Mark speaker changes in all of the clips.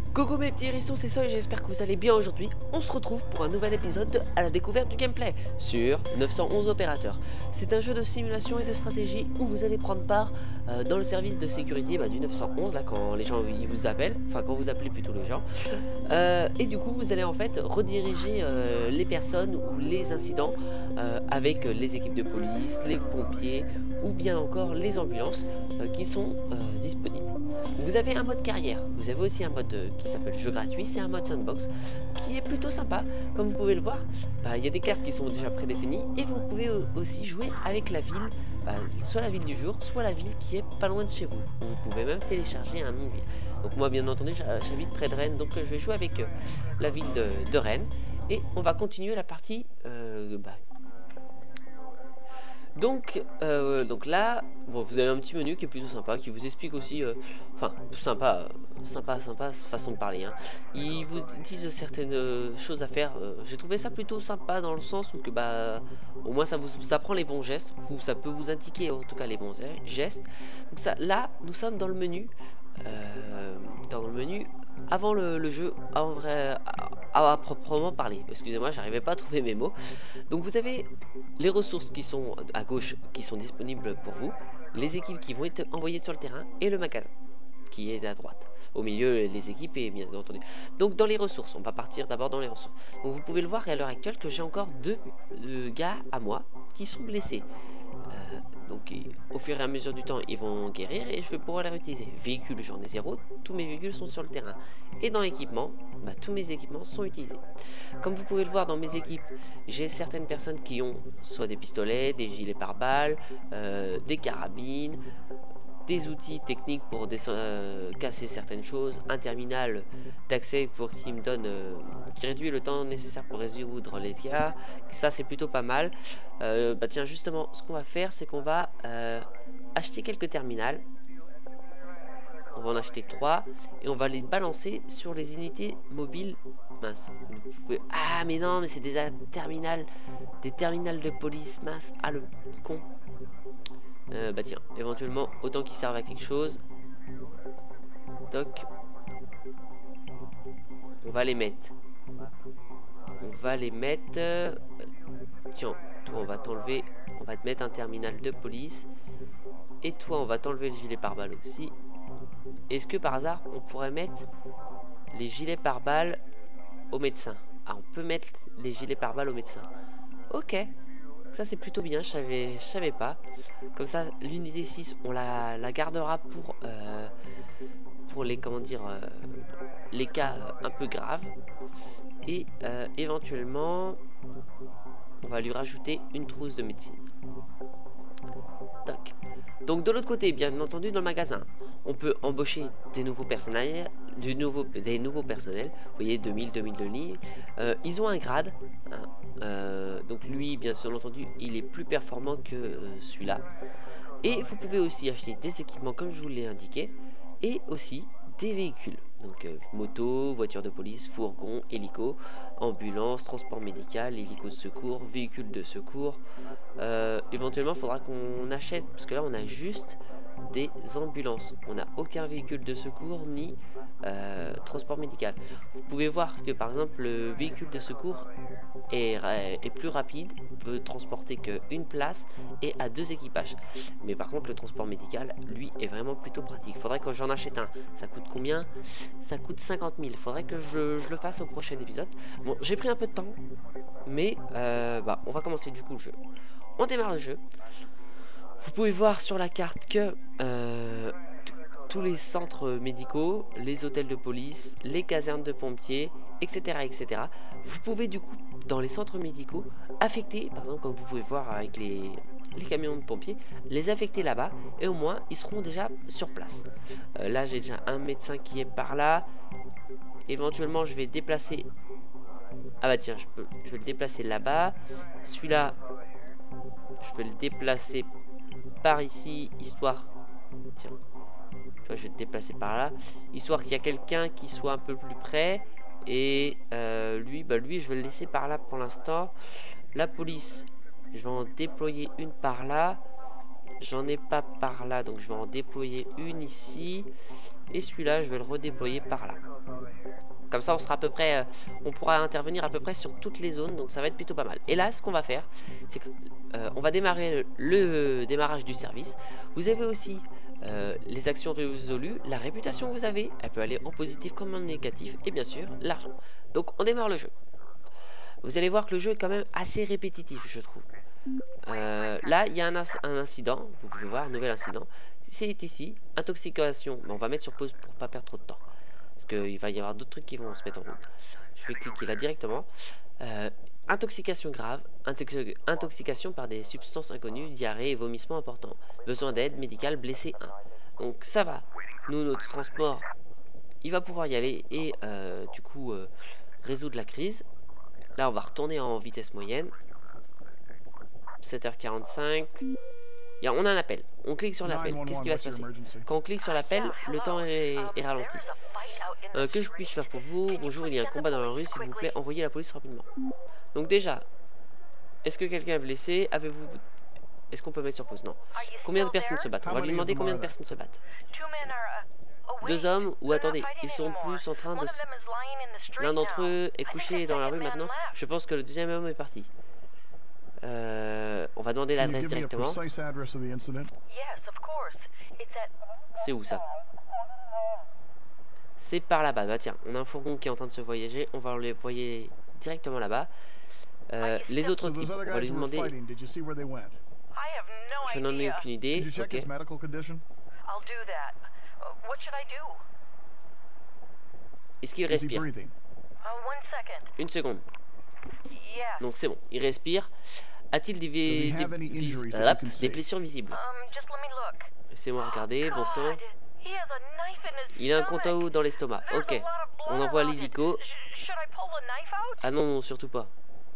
Speaker 1: Coucou mes petits hérissons, c'est ça et j'espère que vous allez bien aujourd'hui. On se retrouve pour un nouvel épisode à la découverte du gameplay sur 911 opérateurs. C'est un jeu de simulation et de stratégie où vous allez prendre part dans le service de sécurité du 911, là quand les gens ils vous appellent, enfin quand vous appelez plutôt les gens. Et du coup vous allez en fait rediriger les personnes ou les incidents avec les équipes de police, les pompiers ou bien encore les ambulances qui sont disponibles. Vous avez un mode carrière, vous avez aussi un mode qui s'appelle jeu gratuit, c'est un mode sandbox qui est plutôt sympa. Comme vous pouvez le voir, il y a des cartes qui sont déjà prédéfinies et vous pouvez aussi jouer avec la ville, soit la ville du jour, soit la ville qui est pas loin de chez vous. Vous pouvez même télécharger un nom de ville. Donc moi bien entendu j'habite près de Rennes, donc je vais jouer avec la ville de Rennes et on va continuer la partie donc là, bon, vous avez un petit menu qui est plutôt sympa, qui vous explique aussi, enfin, sympa façon de parler. Hein. Il vous dit certaines choses à faire. J'ai trouvé ça plutôt sympa dans le sens où que au moins ça prend les bons gestes, ou ça peut vous indiquer en tout cas les bons gestes. Donc ça, là, nous sommes dans le menu, avant le jeu, en vrai, à proprement parler. Excusez-moi, j'arrivais pas à trouver mes mots. Donc vous avez les ressources qui sont à gauche, qui sont disponibles pour vous, les équipes qui vont être envoyées sur le terrain et le magasin qui est à droite. Au milieu, les équipes et bien entendu. Donc dans les ressources, on va partir d'abord dans les ressources. Donc vous pouvez le voir à l'heure actuelle que j'ai encore deux gars à moi qui sont blessés. Donc au fur et à mesure du temps, ils vont guérir et je vais pouvoir les réutiliser. Véhicules, j'en ai zéro, tous mes véhicules sont sur le terrain. Et dans l'équipement, tous mes équipements sont utilisés. Comme vous pouvez le voir dans mes équipes, j'ai certaines personnes qui ont soit des pistolets, des gilets pare-balles, des carabines, des outils techniques pour casser certaines choses, un terminal d'accès pour qui me donne, qui réduit le temps nécessaire pour résoudre les dégâts. Ça c'est plutôt pas mal. Tiens justement, ce qu'on va faire, c'est qu'on va acheter quelques terminals. On va en acheter 3 et on va les balancer sur les unités mobiles. Mince. Ah mais non, mais c'est des terminales de police. Mince. Ah le con. Tiens, éventuellement, autant qu'ils servent à quelque chose. Toc. On va les mettre. Tiens, toi on va t'enlever. On va te mettre un terminal de police. Et toi on va t'enlever le gilet pare-balles aussi. Est-ce que par hasard on pourrait mettre les gilets pare-balles au médecin? Ah, on peut mettre les gilets pare-balles au médecin. Ok. Ça c'est plutôt bien, je savais pas. Comme ça, l'unité 6, on la gardera pour les, comment dire, les cas un peu graves. Et éventuellement, on va lui rajouter une trousse de médecine. Tac. Donc de l'autre côté, bien entendu, dans le magasin, on peut embaucher des nouveaux personnels. Des nouveaux personnels. Vous voyez, 2000 de ligne. Ils ont un grade. Hein. Donc lui, bien entendu, il est plus performant que celui-là. Et vous pouvez aussi acheter des équipements comme je vous l'ai indiqué. Et aussi des véhicules. Donc moto, voiture de police, fourgon, hélico, ambulance, transport médical, hélico de secours, véhicule de secours. Éventuellement, il faudra qu'on achète, parce que là, on a juste des ambulances. On n'a aucun véhicule de secours ni transport médical. Vous pouvez voir que, par exemple, le véhicule de secours est plus rapide, peut transporter qu'une place et à 2 équipages. Mais par contre, le transport médical, lui, est vraiment plutôt pratique. Faudrait que j'en achète un. Ça coûte combien? Ça coûte 50 000. Faudrait que je le fasse au prochain épisode. Bon, j'ai pris un peu de temps, mais on va commencer du coup le jeu. On démarre le jeu. Vous pouvez voir sur la carte que tous les centres médicaux, les hôtels de police, les casernes de pompiers, etc. Vous pouvez du coup, dans les centres médicaux, affecter, par exemple comme vous pouvez voir avec les camions de pompiers, les affecter là-bas et au moins ils seront déjà sur place. Là j'ai déjà un médecin qui est par là. Éventuellement je vais déplacer... Ah bah tiens, je vais le déplacer là-bas. Celui-là, je vais le déplacer par ici, histoire... Tiens, je vais le déplacer par là, histoire qu'il y a quelqu'un qui soit un peu plus près. Et lui, je vais le laisser par là pour l'instant. La police, je vais en déployer une par là. J'en ai pas par là, donc je vais en déployer une ici. Et celui-là, je vais le redéployer par là. Comme ça, on sera à peu près, on pourra intervenir à peu près sur toutes les zones, donc ça va être plutôt pas mal. Et là, ce qu'on va faire, c'est que on va démarrer le démarrage du service. Vous avez aussi les actions résolues, la réputation que vous avez, elle peut aller en positif comme en négatif, et bien sûr, l'argent. Donc, on démarre le jeu. Vous allez voir que le jeu est quand même assez répétitif, je trouve. Là, il y a un incident, vous pouvez voir, un nouvel incident. C'est ici, intoxication. Mais on va mettre sur pause pour pas perdre trop de temps. Parce qu'il va y avoir d'autres trucs qui vont se mettre en route. Je vais cliquer là directement. Intoxication grave, intoxication par des substances inconnues, diarrhée et vomissement important. Besoin d'aide médicale, blessé 1. Donc ça va. Nous, notre transport, il va pouvoir y aller et du coup résoudre la crise. Là, on va retourner en vitesse moyenne. 7h45. On a un appel. On clique sur l'appel. Qu'est-ce qui va se passer? Quand on clique sur l'appel, le temps est ralenti. Que je puis-je faire pour vous? Bonjour, il y a un combat dans la rue. S'il vous plaît, envoyez la police rapidement. Donc déjà, est-ce que quelqu'un est blessé? Avez-vous... Est-ce qu'on peut mettre sur pause? Non. Combien de personnes se battent? On va lui demander combien de personnes se battent. 2 hommes ou attendez, ils sont plus en train de... L'un d'entre eux est couché dans la rue maintenant. Je pense que le deuxième homme est parti. On va demander l'adresse directement. C'est où ça? C'est par là-bas. Bah tiens, on a un fourgon qui est en train de se voyager. On va le voyer directement là-bas. Les autres types, on va lui demander... Je n'en ai aucune idée. Ok. Est-ce qu'il respire? Une seconde. Donc c'est bon, il respire. A-t-il des blessures visibles? Laissez-moi regarder, bon sang. Il a un couteau dans l'estomac. Ok, on envoie l'hélico. Ah non, non, surtout pas.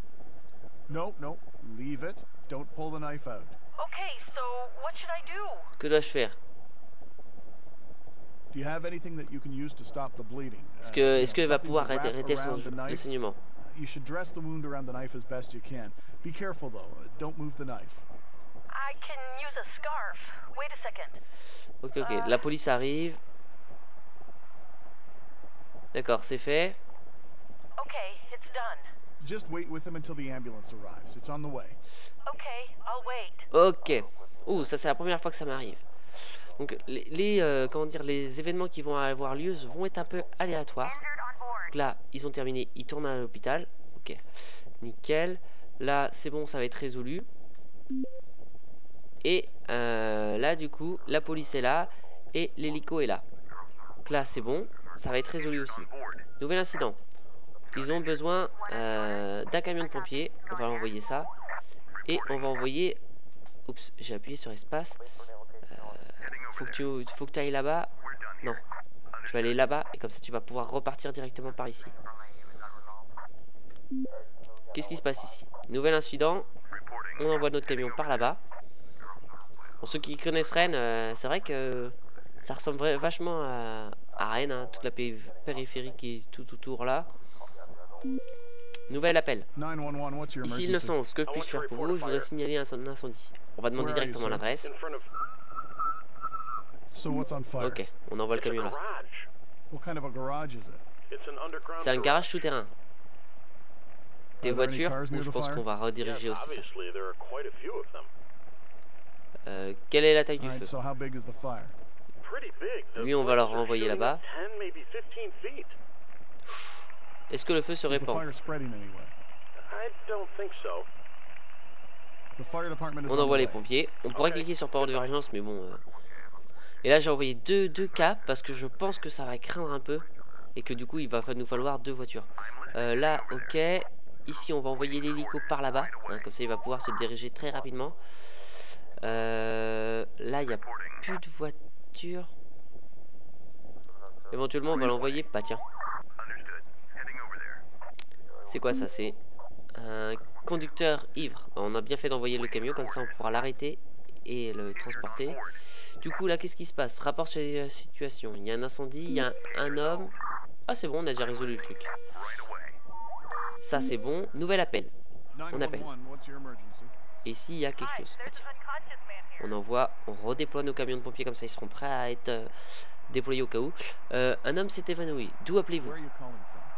Speaker 1: Que dois-je faire? Est-ce que va pouvoir arrêter le saignement?
Speaker 2: You should dress the wound around the knife as best you can. Be careful though. Don't move the knife.
Speaker 3: I can use a scarf. Wait a second.
Speaker 1: Ok, ok. La police arrive. D'accord, c'est fait.
Speaker 3: Okay, it's done.
Speaker 2: Just wait with him until the ambulance arrives. It's on the way.
Speaker 3: Okay, I'll wait.
Speaker 1: Ok. Ouh, ça c'est la première fois que ça m'arrive. Donc comment dire, les événements qui vont avoir lieu vont être un peu aléatoires. Là, ils ont terminé, ils tournent à l'hôpital. Ok, nickel. Là, c'est bon, ça va être résolu. Et là, du coup, la police est là et l'hélico est là. Donc là, c'est bon, ça va être résolu aussi. Nouvel incident. Ils ont besoin d'un camion de pompiers. On va envoyer ça. Et on va envoyer... Oups, j'ai appuyé sur espace. Faut que tu ailles là-bas. Non. Tu vas aller là-bas et comme ça tu vas pouvoir repartir directement par ici. Qu'est-ce qui se passe ici? Nouvel incident. On envoie notre camion par là-bas. Pour ceux qui connaissent Rennes, c'est vrai que ça ressemble vachement à Rennes, hein, toute la périphérie qui est tout autour là. Nouvel appel. Ici 911, que puis-je faire pour vous? Je voudrais signaler un incendie. On va demander directement l'adresse. Ok, on envoie le camion là. C'est un garage souterrain. Des voitures, ou je pense qu'on va rediriger aussi ça. Quelle est la taille du feu? Lui, on va le renvoyer là-bas. Est-ce que le feu se répand? On envoie les pompiers. On pourrait cliquer sur parole d'urgence, mais bon... Et là j'ai envoyé deux cas parce que je pense que ça va craindre un peu et que du coup il va nous falloir 2 voitures. Là ok, ici on va envoyer l'hélico par là-bas, hein, comme ça il va pouvoir se diriger très rapidement. Là il n'y a plus de voitures. Éventuellement on va l'envoyer, bah tiens. C'est quoi ça? C'est un conducteur ivre. On a bien fait d'envoyer le camion, comme ça on pourra l'arrêter et le transporter. Du coup là qu'est-ce qui se passe? Rapport sur la situation. Il y a un incendie, il y a un homme. Ah c'est bon, on a déjà résolu le truc. Ça c'est bon. Nouvel appel. On appelle. Et ici il y a quelque chose. Ah, tiens. On envoie, on redéploie nos camions de pompiers comme ça ils seront prêts à être déployés au cas où. Un homme s'est évanoui. D'où appelez-vous?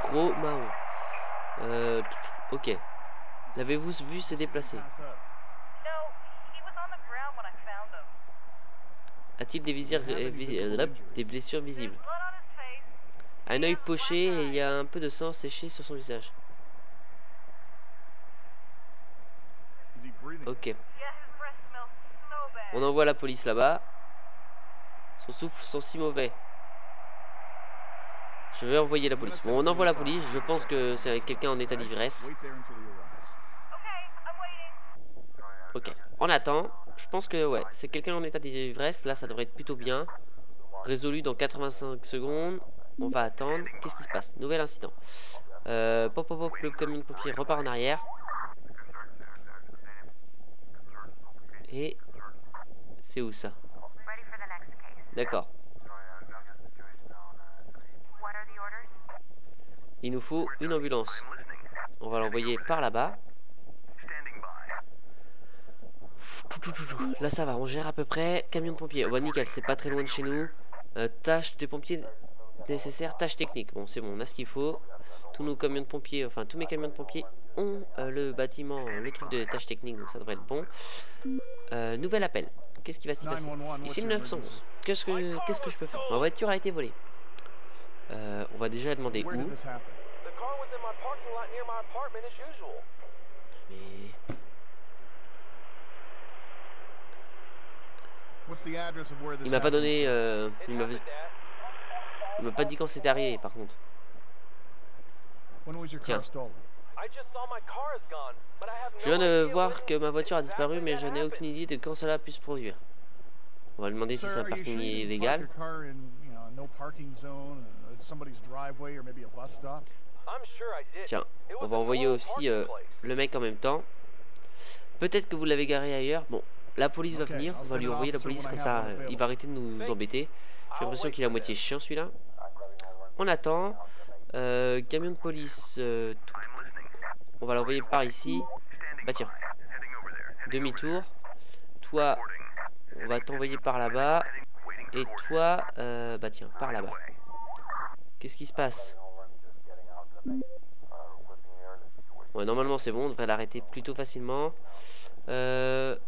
Speaker 1: gros marron. Ok. L'avez-vous vu se déplacer?
Speaker 2: Pass up.
Speaker 3: No, he was on the ground when I found him.
Speaker 1: A-t-il des blessures visibles?
Speaker 3: Blood on his face.
Speaker 1: Un œil poché et il y a un peu de sang séché sur son visage.
Speaker 2: Is he breathing?
Speaker 1: Ok.
Speaker 3: Yeah, his breath smells so bad.
Speaker 1: On envoie la police là-bas. Son souffle sent si mauvais. Je vais envoyer la police. Bon, on envoie la police. Je pense que c'est quelqu'un en état d'ivresse.
Speaker 2: Wait there until he arrives.
Speaker 3: Okay, I'm waiting.
Speaker 1: Ok. On attend. Je pense que ouais, c'est quelqu'un en état d'ivresse. Là, ça devrait être plutôt bien. Résolu dans 85 secondes. On va attendre. Qu'est-ce qui se passe? Nouvel incident. Pop, pop, pop. Le camion de pompier repart en arrière. Et c'est où ça?
Speaker 3: Ready for the next case.
Speaker 1: D'accord.
Speaker 3: What are the orders?
Speaker 1: Il nous faut une ambulance. On va l'envoyer par là-bas. Là ça va, on gère à peu près. Camion de pompiers. Oh bah nickel, c'est pas très loin de chez nous. Tâche de pompiers nécessaire, tâche technique. Bon c'est bon, on a ce qu'il faut. Tous nos camions de pompiers, enfin tous mes camions de pompiers ont le bâtiment, le truc de tâche technique, donc ça devrait être bon. Nouvel appel. Qu'est-ce qui va s'y passer?
Speaker 2: 911,
Speaker 1: Ici le 911. Qu'est-ce que je peux faire? Ma voiture a été volée. On va déjà demander
Speaker 2: Where did
Speaker 1: où.
Speaker 2: this happen?
Speaker 4: The car was in my parking lot near my apartment as usual.
Speaker 1: Mais
Speaker 2: What's the address of where this
Speaker 1: il m'a pas
Speaker 2: happened?
Speaker 1: donné.
Speaker 4: It
Speaker 1: Il
Speaker 4: happened, Dad.
Speaker 1: m'a pas dit quand c'était arrivé par contre.
Speaker 2: When was your
Speaker 1: Tiens.
Speaker 2: car stolen?
Speaker 4: I just saw my car is gone, but I have no
Speaker 1: Je viens de
Speaker 4: idea
Speaker 1: voir
Speaker 4: when
Speaker 1: que ma voiture a disparu, mais je n'ai
Speaker 4: exactly that
Speaker 1: aucune idée de quand cela a pu se produire. On va lui demander si
Speaker 2: Sir,
Speaker 1: c'est un
Speaker 2: are you
Speaker 1: parking
Speaker 2: sure you didn't
Speaker 1: illégal.
Speaker 2: park your car in, a no parking zone, somebody's driveway, or maybe a bus stop?
Speaker 4: I'm sure I did.
Speaker 1: Tiens,
Speaker 4: It
Speaker 1: on
Speaker 4: was
Speaker 1: va
Speaker 4: a
Speaker 1: envoyer
Speaker 4: normal
Speaker 1: aussi
Speaker 4: parking place.
Speaker 1: le mec en même temps. Peut-être que vous l'avez garé ailleurs. Bon, la police va
Speaker 2: Ok,
Speaker 1: venir. On va lui envoyer la police comme ça. Il va arrêter de nous embêter. J'ai l'impression qu'il est à moitié chiant celui-là. On attend. Camion de police. On va l'envoyer par ici. Bah tiens. Demi-tour. Toi, on va t'envoyer par là-bas. Et toi, bah tiens, par là-bas. Qu'est-ce qui se passe? Ouais, normalement c'est bon, on devrait l'arrêter plutôt facilement. Allez,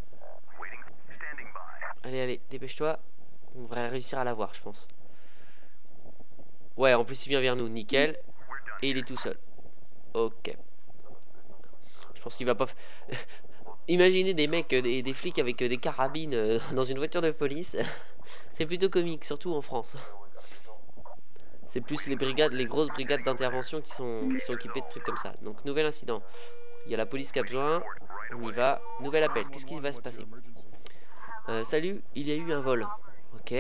Speaker 1: allez, dépêche-toi. On devrait réussir à l'avoir, je pense. Ouais, en plus il vient vers nous, nickel. Et il est tout seul. Ok. Je pense qu'il va pas... Imaginez des mecs, des flics avec des carabines dans une voiture de police. C'est plutôt comique, surtout en France. C'est plus les brigades, les grosses brigades d'intervention qui sont occupées de trucs comme ça. Donc nouvel incident. Il y a la police qui a besoin. On y va. Nouvel appel. Qu'est-ce qui va se passer? Salut, il y a eu un vol. Ok.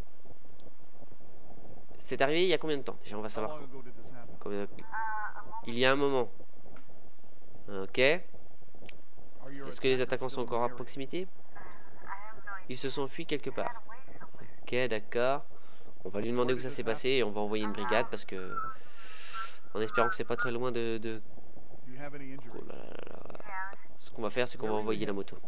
Speaker 1: C'est arrivé il y a combien de temps? Déjà on va
Speaker 2: How
Speaker 1: savoir
Speaker 2: long ago did this happen?
Speaker 1: combien. Il y a un moment. Ok.
Speaker 2: Are your
Speaker 1: Est-ce que les
Speaker 2: attackers
Speaker 1: attaquants sont
Speaker 2: still in
Speaker 1: encore à
Speaker 2: the area?
Speaker 1: proximité? Ils se sont enfuis quelque part. Ok, d'accord. On va lui demander où ça s'est passé et on va envoyer une brigade parce que... En espérant que c'est pas très loin de...
Speaker 2: Do you have any
Speaker 1: Oh
Speaker 2: injuries?
Speaker 1: là là là. Ce qu'on va faire, c'est qu'on va envoyer la moto.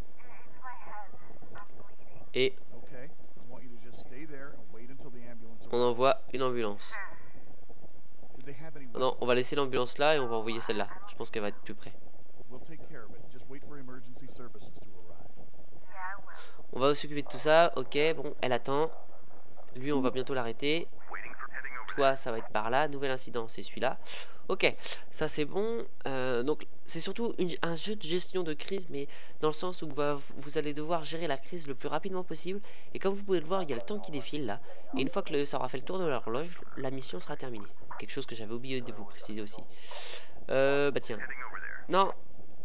Speaker 1: Et
Speaker 2: Okay. I want you to just stay there and wait until the ambulance
Speaker 1: on
Speaker 2: arrives.
Speaker 1: envoie une ambulance.
Speaker 2: Did they have any
Speaker 1: Non, on va laisser l'ambulance là et on va envoyer celle-là. Je pense qu'elle va être plus près.
Speaker 2: We'll take care of it. Just wait for emergency services to arrive.
Speaker 1: On va s'occuper de tout ça. Ok, bon, elle attend. Lui, on va bientôt l'arrêter. Toi, ça va être par là. Nouvel incident, c'est celui-là. Ok, ça c'est bon. Donc, c'est surtout un jeu de gestion de crise, mais dans le sens où vous allez devoir gérer la crise le plus rapidement possible. Et comme vous pouvez le voir, il y a le temps qui défile là. Et une fois que ça aura fait le tour de l'horloge, la mission sera terminée. Quelque chose que j'avais oublié de vous préciser aussi. Bah tiens. Non.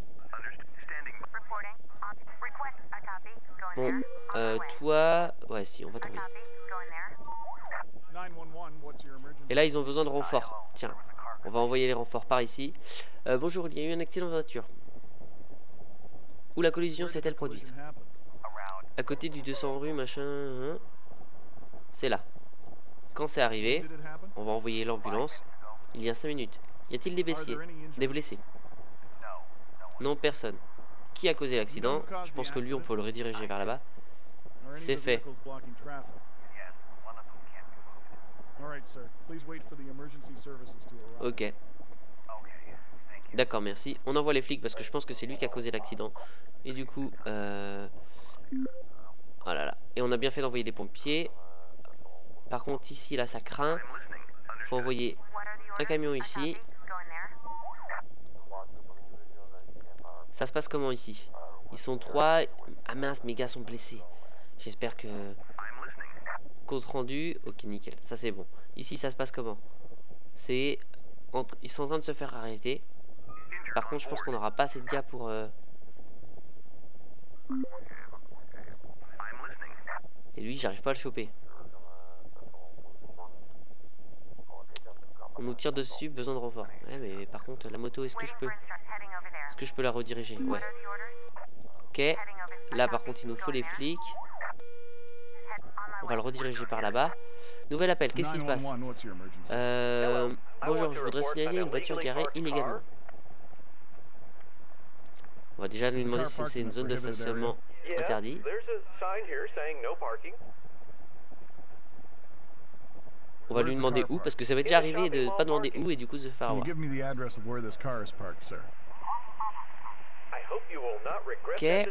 Speaker 1: Bon, toi... Ouais, si, on va t'envoyer.
Speaker 2: 911, what's your emergency?
Speaker 1: Et là, ils ont besoin de renforts. Tiens, on va envoyer les renforts par ici. Bonjour, il y a eu un accident de voiture. Où la collision
Speaker 2: Where did
Speaker 1: s'est-elle
Speaker 2: the
Speaker 1: produite?
Speaker 2: collision happen?
Speaker 1: À côté du 200 rue, machin... hein. C'est là. Quand c'est arrivé,
Speaker 2: Did it happen?
Speaker 1: on va envoyer l'ambulance. Il y a 5 minutes. Y a-t-il des
Speaker 2: Are
Speaker 1: blessés?
Speaker 2: there any injuries?
Speaker 1: Des blessés? Non, personne. Qui a causé l'accident? Je pense que lui, on peut le rediriger vers là-bas.
Speaker 2: Are any
Speaker 1: C'est
Speaker 2: of the
Speaker 1: fait.
Speaker 2: vehicles blocking traffic? All right, sir. Please wait for the emergency services to arrive.
Speaker 1: Ok. D'accord, merci. On envoie les flics parce que je pense que c'est lui qui a causé l'accident. Et du coup, oh là là. Et on a bien fait d'envoyer des pompiers. Par contre, ici, là, ça craint. Faut envoyer un camion ici. Ça se passe comment ici? Ils sont 3. Ah mince, mes gars sont blessés. J'espère que... Compte rendu. Ok, nickel. Ça, c'est bon. Ici, ça se passe comment? C'est... Ils sont en train de se faire arrêter. Par contre, je pense qu'on n'aura pas assez de gars pour... Et lui, j'arrive pas à le choper. On nous tire dessus, besoin de renfort. Ouais, mais par contre, la moto, est-ce que je peux la rediriger? Ouais. Ok. Là, par contre, il nous faut les flics. On va le rediriger par là-bas. Nouvel appel, qu'est-ce qui se passe?
Speaker 2: 911, what's your emergency?
Speaker 1: Bonjour, je voudrais signaler une voiture garée illégalement. On va déjà lui demander si c'est une zone de stationnement interdite. On va lui demander où, parce que ça va déjà arriver de pas demander où et du coup de se faire
Speaker 2: Can you
Speaker 1: avoir.
Speaker 2: give me the address of where this car is parked, sir?
Speaker 1: Ok.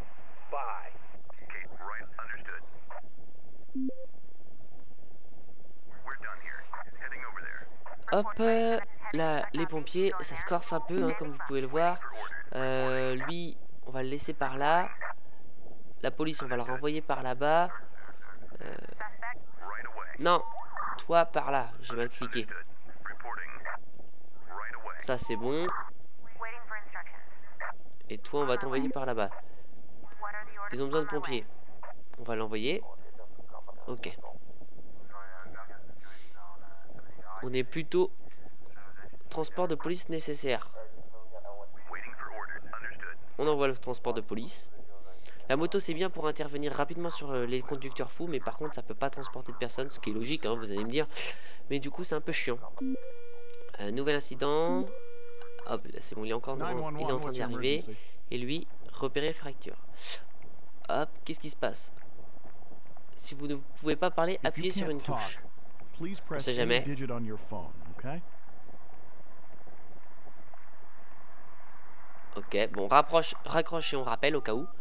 Speaker 1: Hop, là, les pompiers, ça se corse un peu, hein, comme vous pouvez le voir. Lui, on va le laisser par là. La police, on va le renvoyer par là-bas. Non, toi par là, j'ai mal cliqué. Ça, c'est bon. Et toi, on va t'envoyer par là-bas. Ils ont besoin de pompiers. On va l'envoyer. Ok. On est plutôt transport de police nécessaire. On envoie le transport de police. La moto, c'est bien pour intervenir rapidement sur les conducteurs fous, mais par contre, ça peut pas transporter de personnes, ce qui est logique, hein, vous allez me dire. Mais du coup, c'est un peu chiant. Nouvel incident. Hop, c'est bon, il est en train
Speaker 2: 911, what's
Speaker 1: d'y
Speaker 2: your
Speaker 1: arriver.
Speaker 2: emergency?
Speaker 1: Et lui, repérer fracture. Hop, qu'est-ce qui se passe? Si vous ne pouvez pas parler,
Speaker 2: If you
Speaker 1: appuyez sur
Speaker 2: can't
Speaker 1: une
Speaker 2: talk,
Speaker 1: touche.
Speaker 2: please press
Speaker 1: sait
Speaker 2: any
Speaker 1: jamais.
Speaker 2: digit on your phone, okay?
Speaker 1: Ok, bon, raccroche et on rappelle au cas où.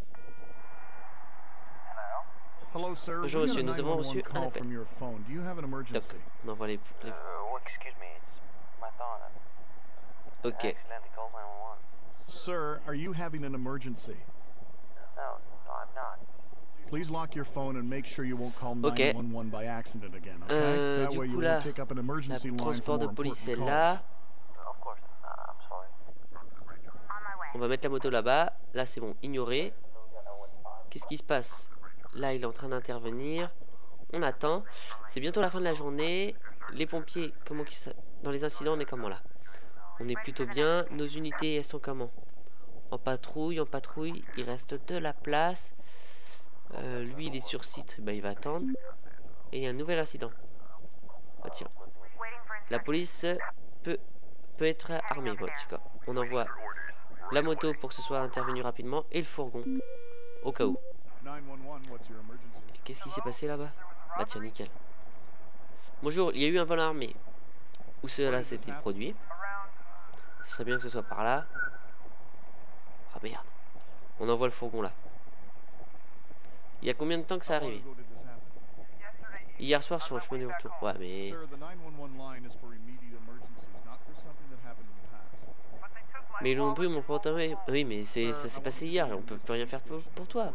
Speaker 2: Hello, sir.
Speaker 1: Bonjour
Speaker 2: We got a
Speaker 1: monsieur, nous avons
Speaker 2: 911
Speaker 1: reçu un
Speaker 2: call
Speaker 1: appel.
Speaker 2: from your phone. Do you have an
Speaker 1: Donc,
Speaker 2: emergency?
Speaker 1: on envoie les...
Speaker 4: Excuse me, it's my phone. I
Speaker 1: Ok,
Speaker 4: accidentally called 911.
Speaker 2: Sir, are you having an emergency?
Speaker 4: No, I'm not.
Speaker 2: Please lock your phone and make sure you won't call 911 by accident again, okay? That
Speaker 1: du
Speaker 2: way you
Speaker 1: coup là,
Speaker 2: won't take up an
Speaker 1: le
Speaker 2: emergency line for
Speaker 1: transport de
Speaker 2: more
Speaker 1: police est
Speaker 2: important
Speaker 1: là.
Speaker 2: calls.
Speaker 4: Of course, I'm sorry.
Speaker 1: On va mettre la moto là-bas. Là, c'est bon, ignorer. Qu'est-ce qui se passe? Là, il est en train d'intervenir. On attend. C'est bientôt la fin de la journée. Les pompiers, dans les incidents, on est comment là? On est plutôt bien. Nos unités, elles sont comment? En patrouille, il reste de la place. Lui, il est sur site, bah, il va attendre. Et il y a un nouvel incident. Ah tiens. La police peut être armée. Bon, d'accord. On envoie la moto pour que ce soit intervenu rapidement et le fourgon au cas où.
Speaker 2: 911, what's your emergency?
Speaker 1: Qu'est-ce qui s'est passé là-bas? Bah tiens, nickel. Bonjour, il y a eu un vol armé. Où cela s'était produit? Ce serait bien que ce soit par là. Ah merde. On envoie le fourgon là. Il y a combien de temps que ça
Speaker 2: How long
Speaker 1: arrivé?
Speaker 2: ago did this happen?
Speaker 1: Hier soir sur le chemin du retour. Ouais, mais...
Speaker 2: Sir, the 911 line is for immediate emergencies, not for something that happened in the past.
Speaker 1: Mais ils l'ont pris mon portefeuille. Oui, mais ça s'est passé hier et on peut plus rien faire pour toi.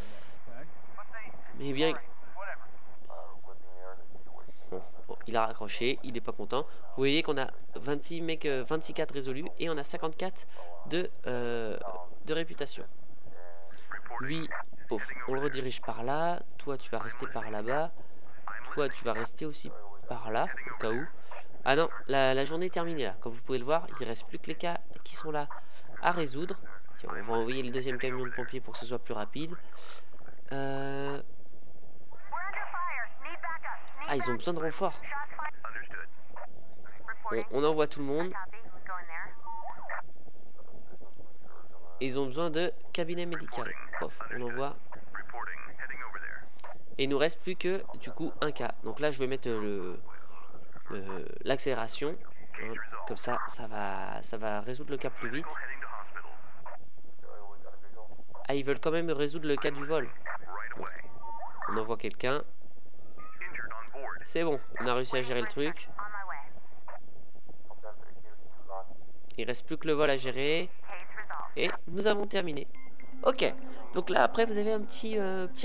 Speaker 1: Mais bien... Bon, il a raccroché, il est pas content. Vous voyez qu'on a 26 4 résolus et on a 54 de réputation. Lui, pauvre, on le redirige par là. Toi, tu vas rester par là-bas. Toi, tu vas rester aussi par là, au cas où. Ah non, la journée est terminée là. Comme vous pouvez le voir, il ne reste plus que les cas qui sont là à résoudre. Tiens, on va envoyer le deuxième camion de pompiers pour que ce soit plus rapide. Ah, ils ont besoin de renfort. On envoie tout le monde. Et ils ont besoin de cabinet médical. Pof, on envoie. Et il nous reste plus que, du coup, un cas. Donc là, je vais mettre l'accélération. hein. Comme ça, ça va résoudre le cas plus vite. Ah, ils veulent quand même résoudre le cas du vol. Bon. On envoie quelqu'un. C'est bon, on a réussi à gérer le truc. Il reste plus que le vol à gérer. Et nous avons terminé. Ok, donc là après vous avez un petit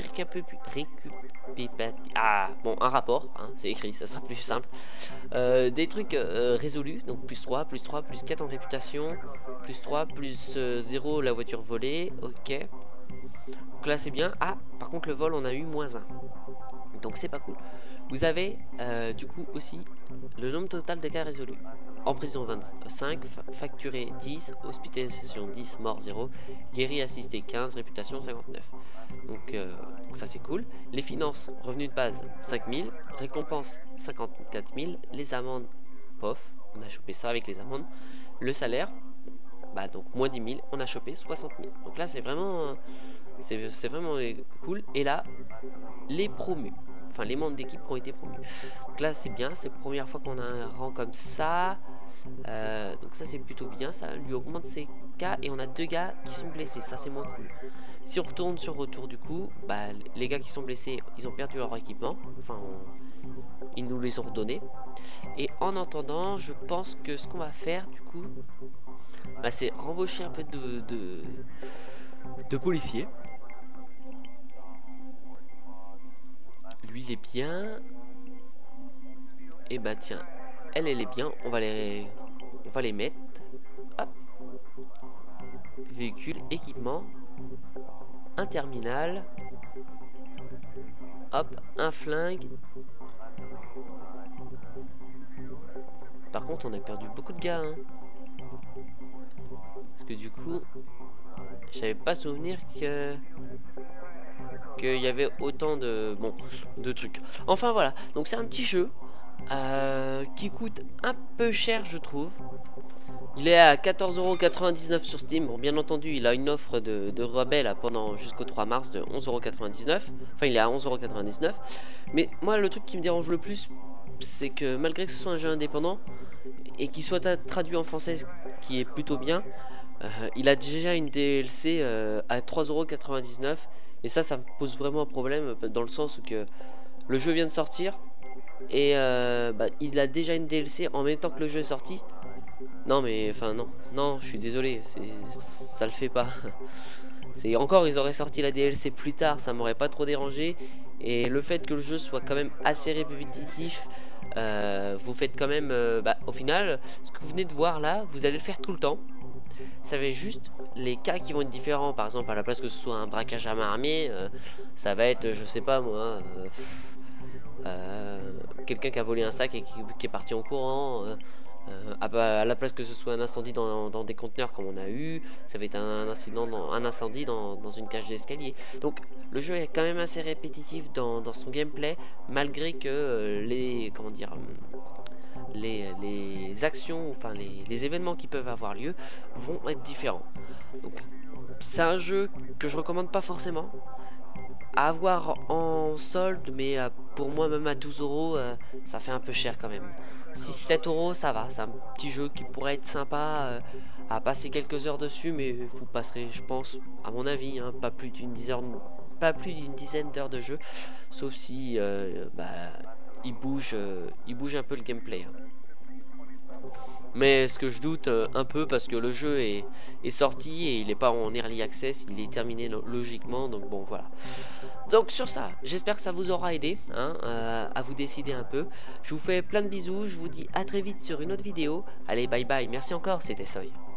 Speaker 1: ah, bon, un rapport, hein, c'est écrit, ça sera plus simple. Des trucs résolus, donc plus 3, plus 3, plus 4 en réputation, plus 3, plus 0 la voiture volée, ok. Donc là c'est bien. Ah, par contre le vol on a eu moins 1. Donc c'est pas cool. Vous avez du coup aussi le nombre total de cas résolus. En prison 25, facturé 10, hospitalisation 10, mort 0, guéri assisté 15, réputation 59. Donc ça c'est cool. Les finances, revenus de base 5000, récompense 54 000, les amendes, pof, on a chopé ça avec les amendes. Le salaire, bah donc moins 10 000, on a chopé 60 000. Donc là c'est vraiment cool. Et là, les promus. Enfin, les membres d'équipe qui ont été promus. Donc là, c'est bien. C'est la première fois qu'on a un rang comme ça. Donc ça, c'est plutôt bien. Ça lui augmente ses cas. Et on a 2 gars qui sont blessés. Ça, c'est moins cool. Si on retourne sur retour, du coup, bah, les gars qui sont blessés, ils ont perdu leur équipement. Enfin, ils nous les ont redonnés. Et en attendant, je pense que ce qu'on va faire, du coup, bah, c'est rembaucher un peu de policiers. Lui il est bien. Et bah tiens, elle est bien. On va les mettre. Hop. Véhicule, équipement, un terminal. Hop, un flingue. Par contre on a perdu beaucoup de gars, hein. Parce que du coup, j'avais pas souvenir qu'il y avait autant de trucs. Enfin voilà, donc c'est un petit jeu qui coûte un peu cher, je trouve. Il est à 14,99€ sur Steam. Bon, bien entendu, il a une offre de rabais là pendant jusqu'au 3 mars de 11,99€. Enfin, il est à 11,99€. Mais moi, le truc qui me dérange le plus, c'est que malgré que ce soit un jeu indépendant et qu'il soit traduit en français, qui est plutôt bien, il a déjà une DLC à 3,99€. Et ça me pose vraiment un problème dans le sens où que le jeu vient de sortir et il a déjà une DLC en même temps que le jeu est sorti. Non mais enfin non, je suis désolé, ça le fait pas. C'est encore, ils auraient sorti la DLC plus tard, ça m'aurait pas trop dérangé. Et le fait que le jeu soit quand même assez répétitif, vous faites quand même, au final, ce que vous venez de voir là, vous allez le faire tout le temps. Ça va être juste les cas qui vont être différents. Par exemple, à la place que ce soit un braquage à main armée, ça va être, je sais pas moi, quelqu'un qui a volé un sac et qui est parti en courant. À la place que ce soit un incendie dans des conteneurs comme on a eu, ça va être un incendie dans une cage d'escalier. Donc le jeu est quand même assez répétitif dans son gameplay, malgré que les actions, enfin les événements qui peuvent avoir lieu vont être différents. Donc c'est un jeu que je recommande pas forcément à avoir en solde, mais pour moi même à 12€, ça fait un peu cher quand même. 6-7€, ça va, c'est un petit jeu qui pourrait être sympa à passer quelques heures dessus, mais vous passerez, je pense, à mon avis, hein, pas plus d'une dizaine d'heures de jeu, sauf si il bouge un peu le gameplay, hein. Mais ce que je doute un peu, parce que le jeu est sorti et il n'est pas en early access, il est terminé logiquement, donc bon voilà. Donc sur ça, j'espère que ça vous aura aidé, hein, à vous décider un peu. Je vous fais plein de bisous, je vous dis à très vite sur une autre vidéo. Allez, bye bye, merci encore, c'était Soy.